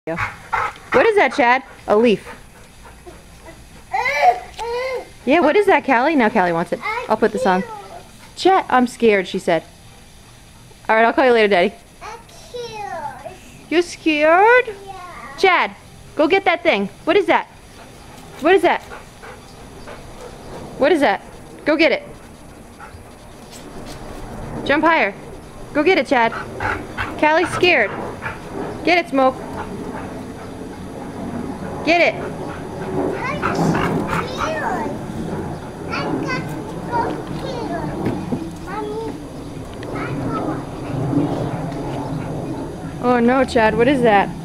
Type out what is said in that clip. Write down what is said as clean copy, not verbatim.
What is that, Chad? A leaf. Yeah, what is that, Callie? Now Callie wants it. I'll put this on. Chad, I'm scared, she said. Alright, I'll call you later, Daddy. I'm scared. You scared? Yeah. Chad, go get that thing. What is that? What is that? What is that? Go get it. Jump higher. Go get it, Chad. Callie's scared. Get it, Smoke. Get it. I'm scared. I got to go scared. Mommy, I Oh no, Chad, what is that?